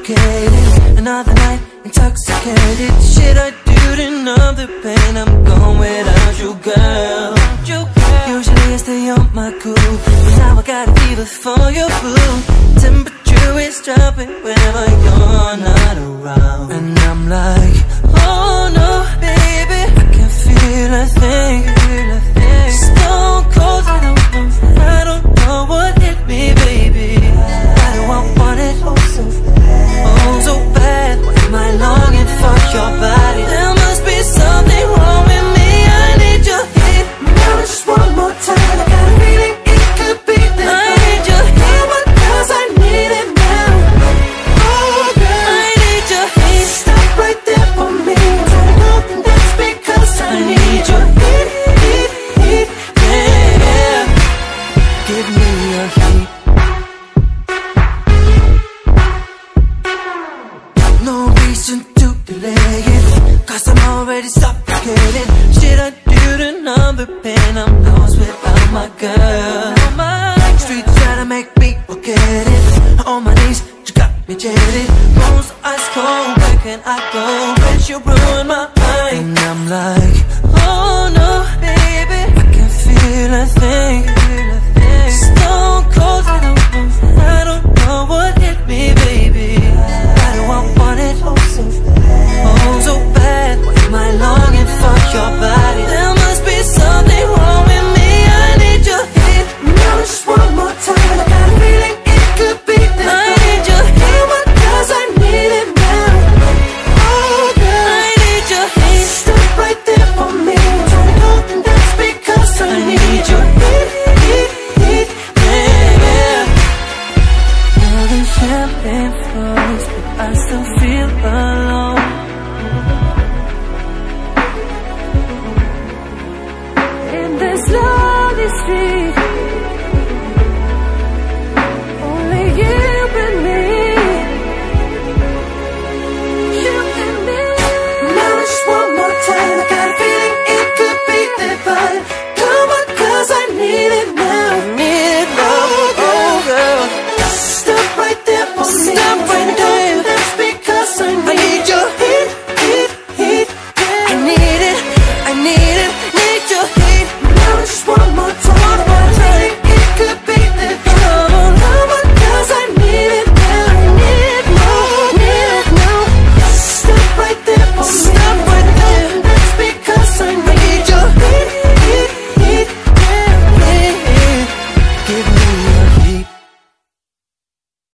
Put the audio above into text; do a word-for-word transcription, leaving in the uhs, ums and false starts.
suffocated. Another night, intoxicated. Shit I do to numb the pain. I'm gone without you, girl. Usually I stay on my cool, but now I got a fever for your food. Temperature is dropping whenever you're not around, and I'm like, oh no, baby, I can feel a thing. Stone cold, I don't know, I don't know what hit me, baby. Why do I want it oh so bad? Oh so bad. Why am I longing for your body? There must be something wrong with me. I need your heat. Now just one more time. I got a feeling it could be this. I need your heat, but cause I need it now. Oh girl, I need your heat. Stop right there for me. Tell me nothing, that's because I, I need your heat, heat, heat, yeah. Give me your heat. No reason to delay it, cause I'm already suffocated. Shit I do to numb the pain. I'm lost without my girl. Streets try to make me forget it. On my knees, you got me jaded. Bones ice cold, where can I go? When you ruin my mind. And I'm like, oh no, baby, I can feel a thing. Stone cold, I don't know, I don't know what hit me, baby. Why do I want it oh so bad? Oh so bad. Why am I longing for your body? There must be something wrong with me. I need your heat. Now just one more time. I got a feeling it could be this. I need your heat, but cause I need it now. Oh girl, I need your heat. Stop right there for me. Tell me nothing, that's because I, I need your heat, heat, heat, yeah. You're the champagne flows, but I still feel alone. In this lonely street